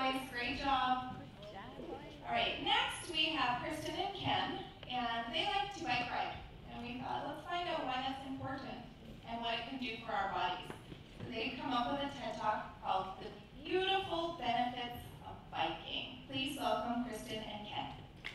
boys. Great job. All right, next we have Kristen and Ken, and they like to bike ride. And we thought, let's find out why that's important and what it can do for our bodies. So they come up with a TED Talk called The Beautiful Benefits of Biking. Please welcome Kristen and Ken.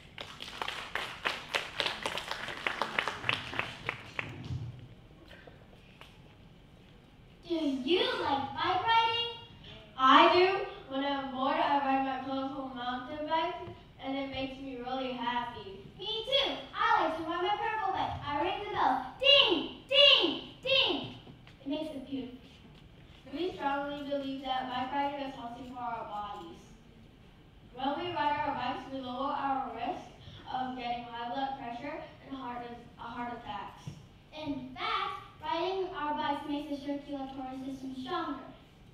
Do you like bike riding? I do. When I'm bored, I ride my colorful mountain bike, and it makes me really happy. Me too. I like to ride my purple bike. I ring the bell. Ding, ding, ding. It makes it beautiful. We strongly believe that bike riding is healthy for our bodies. When we ride our bikes, we lower our risk of getting high blood pressure and heart attacks. In fact, riding our bikes makes the circulatory system stronger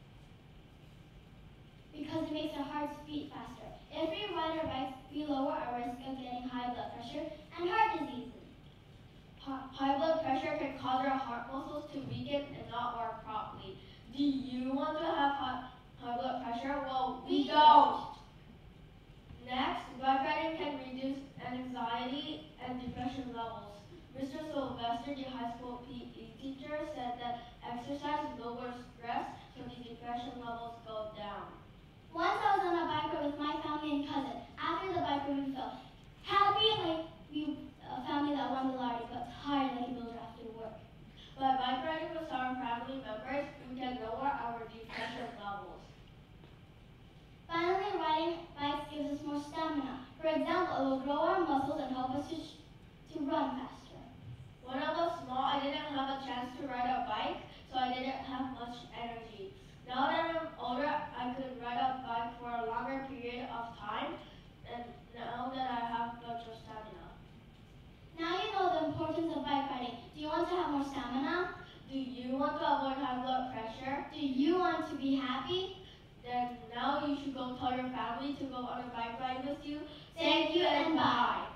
because it makes our hearts beat faster. If we ride our bikes, we lower our risk of getting high blood pressure and heart diseases. High blood pressure can cause our heart muscles to weaken and not work properly. Do you want to have high blood pressure? Well, we don't. Next, bike riding can reduce anxiety and depression levels. Mr. Sylvester, the high school PE teacher, said that exercise lowers stress so the depression levels go down. Once I was on a bike ride with my family and cousin. After the bike ride, we felt happy like a family that won the lottery, but tired like a builder after work. By bike riding with our family members, we can lower our depression levels. Finally, riding bikes gives us more stamina. For example, it will grow our muscles and help us to run faster. When I was small, I didn't have a chance to ride a bike, so I didn't have much energy. Now that I'm older, I could ride a bike for a longer period of time, and now that I have much more stamina. Now you know the importance of bike riding. Do you want to have more stamina? Do you want to avoid high blood pressure? Do you want to be happy? Then now you should go tell your family to go on a bike ride with you. Thank you and bye.